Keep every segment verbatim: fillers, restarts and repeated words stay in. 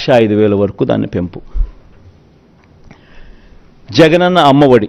లక్ష ఐదు వేల వరకు దాన్ని పెంపు. జగనన్న అమ్మఒడి,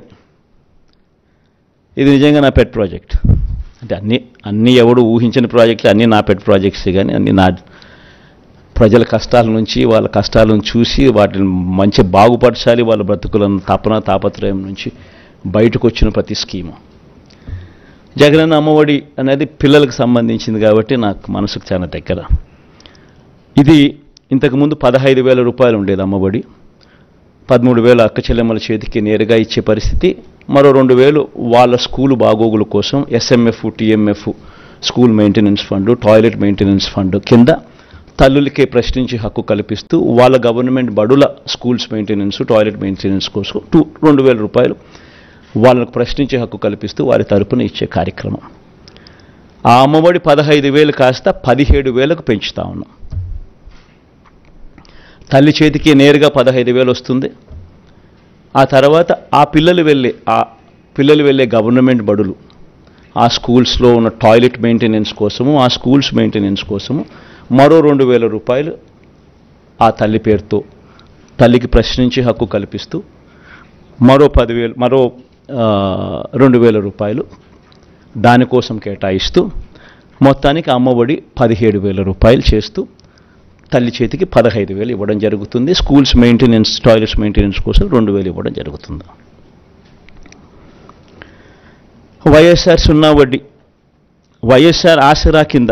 ఇది నిజంగా నా పెట్ ప్రాజెక్ట్. అంటే అన్నీ అన్నీ ఎవడు ఊహించిన ప్రాజెక్టులు అన్నీ నా పెట్ ప్రాజెక్ట్స్, కానీ అన్నీ నా ప్రజల కష్టాల నుంచి వాళ్ళ కష్టాలను చూసి వాటిని మంచి బాగుపరచాలి, వాళ్ళ బ్రతుకులను తపన తాపత్రయం నుంచి బయటకు వచ్చిన ప్రతి స్కీము. జగనన్న అమ్మఒడి అనేది పిల్లలకు సంబంధించింది కాబట్టి నాకు మనసుకు చాలా దగ్గర. ఇది ఇంతకుముందు పదహైదు వేల రూపాయలు ఉండేది అమ్మఒడి, పదమూడు వేల అక్క చెల్లెమ్మల చేతికి నేరుగా ఇచ్చే పరిస్థితి. మరో రెండు వేలు వాళ్ళ స్కూలు బాగోగుల కోసం SMF, TMF, school maintenance fund, toilet maintenance fund కింద తల్లులకే ప్రశ్నించి హక్కు కల్పిస్తూ వాళ్ళ గవర్నమెంట్ బడుల స్కూల్స్ మెయింటెనెన్స్, టాయిలెట్ మెయింటెనెన్స్ కోసం టూ రెండు వేల రూపాయలు వాళ్ళకు ప్రశ్నించే హక్కు కల్పిస్తూ వారి తరపున ఇచ్చే కార్యక్రమం. ఆ అమ్మఒడి పదహైదు వేలు కాస్త పదిహేడు వేలకు పెంచుతా ఉన్నాం. తల్లి చేతికి నేరుగా పదహైదు వేలు వస్తుంది. ఆ తర్వాత ఆ పిల్లలు వెళ్ళే ఆ పిల్లలు వెళ్ళే గవర్నమెంట్ బడులు, ఆ స్కూల్స్లో ఉన్న టాయిలెట్ మెయింటెనెన్స్ కోసము, ఆ స్కూల్స్ మెయింటెనెన్స్ కోసము మరో రెండు వేల రూపాయలు ఆ తల్లి పేరుతో తల్లికి ప్రశ్నించే హక్కు కల్పిస్తూ మరో పదివేలు మరో రెండు వేల రూపాయలు దానికోసం కేటాయిస్తూ మొత్తానికి అమ్మఒడి పదిహేడు వేల రూపాయలు చేస్తూ తల్లి చేతికి పదహైదు వేలు ఇవ్వడం జరుగుతుంది. స్కూల్స్ మెయింటెనెన్స్, టాయిలెట్స్ మెయింటెనెన్స్ కోసం రెండు వేలు ఇవ్వడం జరుగుతుంది. వైఎస్ఆర్ సున్నా వడ్డీ, వైఎస్ఆర్ ఆసరా కింద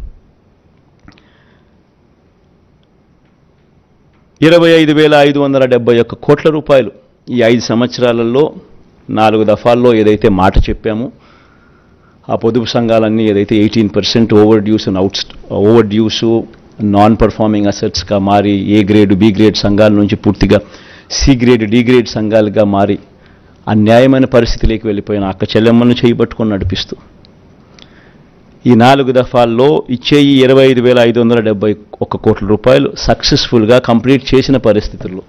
ఇరవై ఐదు వేల ఐదు వందల డెబ్బై ఒక్క కోట్ల రూపాయలు ఈ ఐదు సంవత్సరాలలో నాలుగు దఫాల్లో ఏదైతే మాట చెప్పామో ఆ పొదుపు సంఘాలన్నీ ఏదైతే eighteen percent over dues and out over dues non performing అసెట్స్గా మారి ఏ గ్రేడ్ బి గ్రేడ్ సంఘాల నుంచి పూర్తిగా సి గ్రేడ్ డి గ్రేడ్ సంఘాలుగా మారి అన్యాయమైన పరిస్థితిలోకి వెళ్ళిపోయిన అక్క చెల్లెమ్మలను చేయబట్టుకొని నడిపిస్తూ ఈ నాలుగు దఫాల్లో ఇచ్చే ఈ ఇరవై ఐదు వేల ఐదు వందల డెబ్బై ఒక్క కోట్ల రూపాయలు సక్సెస్ఫుల్గా కంప్లీట్ చేసిన పరిస్థితుల్లో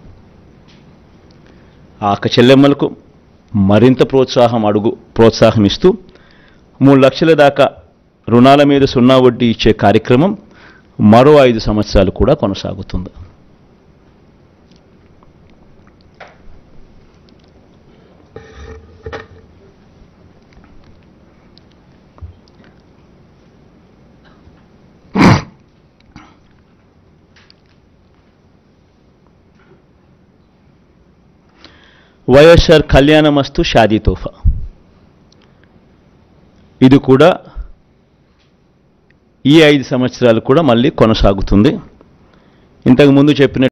ఆ అక్క చెల్లెమ్మలకు మరింత ప్రోత్సాహం అడుగు ప్రోత్సాహం ఇస్తూ మూడు లక్షల దాకా రుణాల మీద సున్నా వడ్డీ ఇచ్చే కార్యక్రమం మరో ఐదు సంవత్సరాలు కూడా కొనసాగుతుంది. వైఎస్ఆర్ కళ్యాణమస్తు షాదీ తోఫా, ఇది కూడా ఈ ఐదు సంవత్సరాలు కూడా మళ్ళీ కొనసాగుతుంది. ఇంతకుముందు చెప్పిన